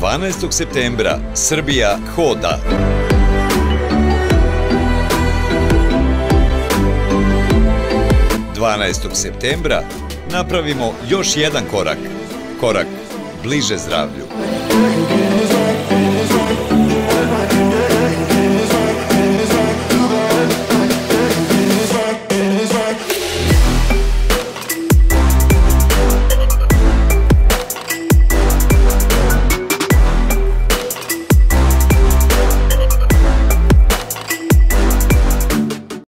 12. septembra Srbija hoda. 12. septembra napravimo još jedan korak bliže zdravlju.